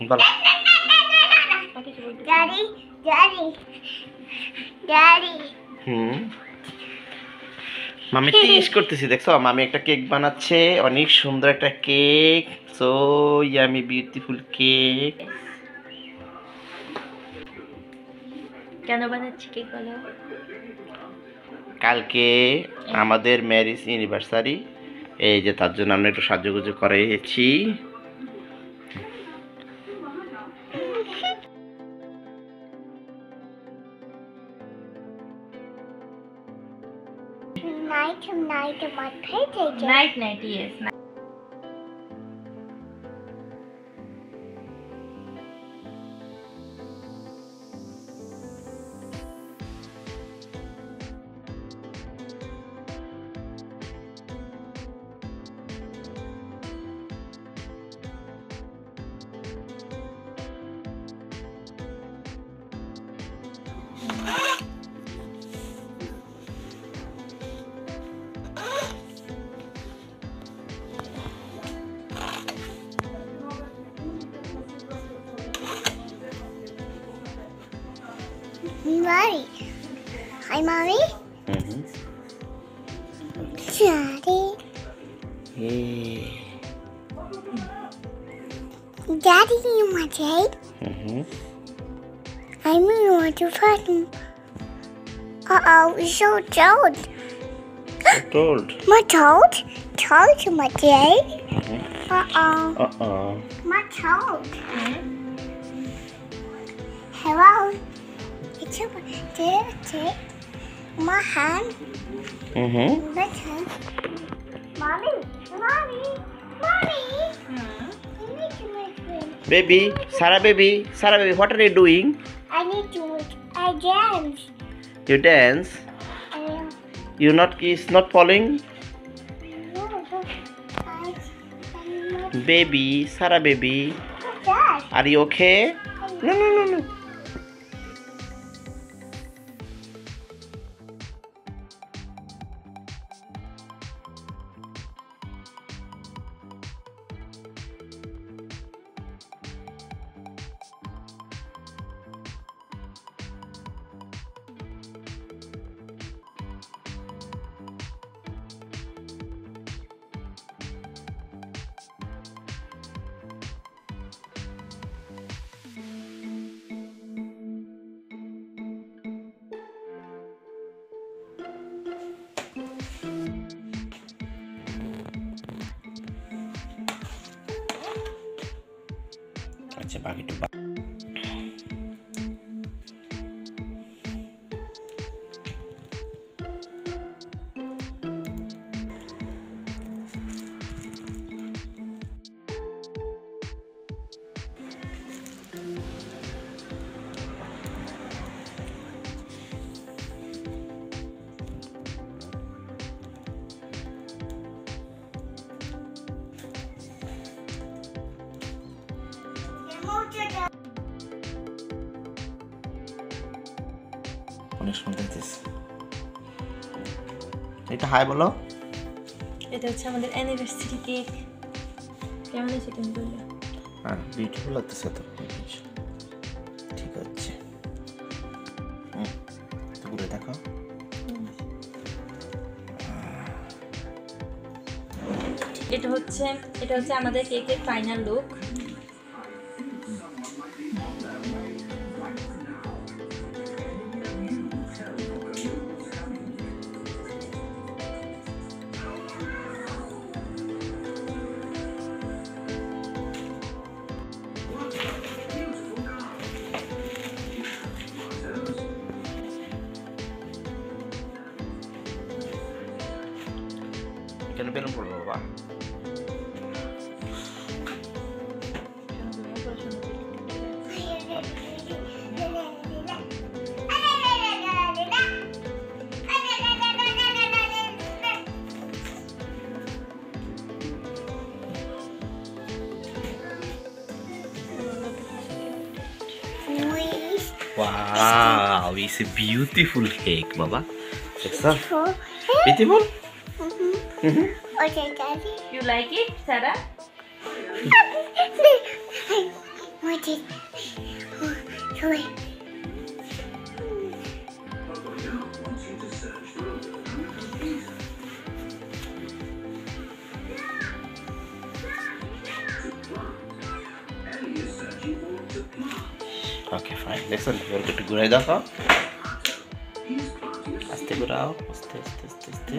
বলো। Daddy daddy daddy মামি টিস করতেছি, দেখছো মামি একটা কেক বানাচ্ছে, অনেক সুন্দর একটা cake, so yummy beautiful cake. কেন বানাচ্ছি কেক বলো? কালকে আমাদের ম্যারেজ অ্যানিভার্সারি, এই যে তার জন্য আমরা একটু সাজুগুজু করেছি। Night, yes. Mommy. Hi, Mommy. Daddy. Hey. Daddy, you want to eat? I mean, you want to fuck him. Uh-oh, we're so told. Told. My told? Told you, my dad. Uh-oh. Uh-oh. My told. Hello. It's your take my hand. Listen. Mommy. Mommy. Mommy. You need to make me. Baby, Sarah baby, what are you doing? I need to make I dance. You dance? You're not, it's not falling? Baby, Sarah baby, are you okay? No. আচ্ছা বাকিটা অনেক সুন্দর হয়েছে। এটা high বলো। এটা হচ্ছে আমাদের অ্যানিভার্সারি কেক। কেমন আছে তুমি বলো? হ্যাঁ বিউটিফুল লাগতেছে তো। ঠিক আছে, তো ঘুরে দেখো। এটা হচ্ছে আমাদের কেকের ফাইনাল লুক। কেন বেলুন পড়লো বাবা? Wow, it's a beautiful cake, Baba. Beautiful? Okay, Daddy. You like it, Sarah? Okay fine, দেখছেন এবার একটু ঘুরাই দেখো, আস্তে ঘুরাও, আস্তে আস্তে আস্তে আস্তে।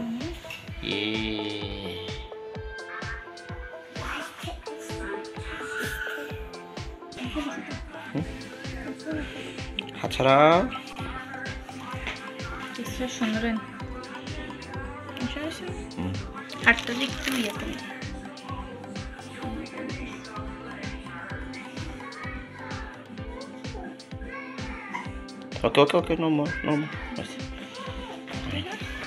হাত ছাড়াও। সুন্দর হাতটা একটু ইয়ে করে। Okay, no more.